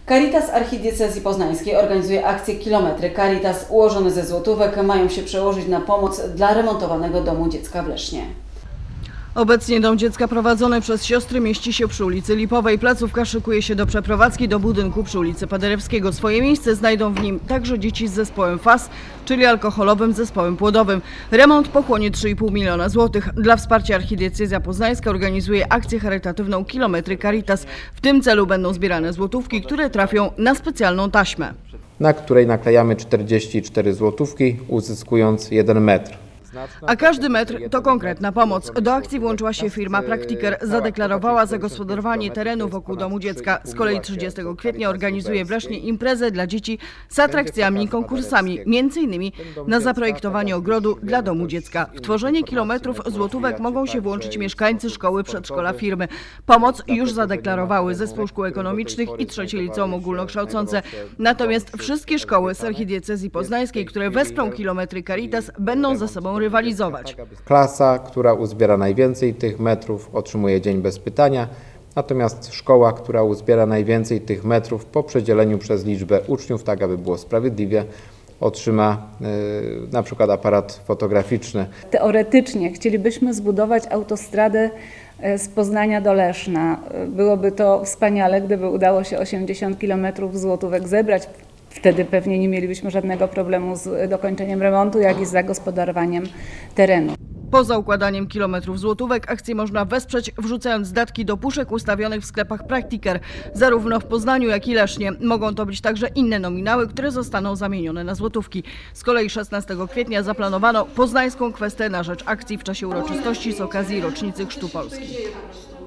Caritas Archidiecezji Poznańskiej organizuje akcję Kilometry Caritas. Ułożone ze złotówek mają się przełożyć na pomoc dla remontowanego domu dziecka w Lesznie. Obecnie dom dziecka prowadzony przez siostry mieści się przy ulicy Lipowej. Placówka szykuje się do przeprowadzki do budynku przy ulicy Paderewskiego. Swoje miejsce znajdą w nim także dzieci z zespołem FAS, czyli alkoholowym zespołem płodowym. Remont pochłonie 3,5 miliona złotych. Dla wsparcia Archidiecezja Poznańska organizuje akcję charytatywną Kilometry Caritas. W tym celu będą zbierane złotówki, które trafią na specjalną taśmę, na której naklejamy 44 złotówki, uzyskując 1 metr. A każdy metr to konkretna pomoc. Do akcji włączyła się firma Praktiker. Zadeklarowała zagospodarowanie terenu wokół domu dziecka. Z kolei 30 kwietnia organizuje w Lesznie imprezę dla dzieci z atrakcjami i konkursami, m.in. na zaprojektowanie ogrodu dla domu dziecka. W tworzenie kilometrów złotówek mogą się włączyć mieszkańcy szkoły, przedszkola, firmy. Pomoc już zadeklarowały Zespół Szkół Ekonomicznych i Trzecie Liceum Ogólnokształcące. Natomiast wszystkie szkoły z Archidiecezji Poznańskiej, które wesprą Kilometry Caritas, będą ze sobą rywalizować. Klasa, która uzbiera najwięcej tych metrów, otrzymuje dzień bez pytania, natomiast szkoła, która uzbiera najwięcej tych metrów po przedzieleniu przez liczbę uczniów, tak aby było sprawiedliwie, otrzyma na przykład aparat fotograficzny. Teoretycznie chcielibyśmy zbudować autostradę z Poznania do Leszna. Byłoby to wspaniale, gdyby udało się 80 km złotówek zebrać. Wtedy pewnie nie mielibyśmy żadnego problemu z dokończeniem remontu, jak i z zagospodarowaniem terenu. Poza układaniem kilometrów złotówek akcję można wesprzeć, wrzucając datki do puszek ustawionych w sklepach Praktiker. Zarówno w Poznaniu, jak i Lesznie. Mogą to być także inne nominały, które zostaną zamienione na złotówki. Z kolei 16 kwietnia zaplanowano poznańską kwestę na rzecz akcji w czasie uroczystości z okazji rocznicy Chrztu Polski.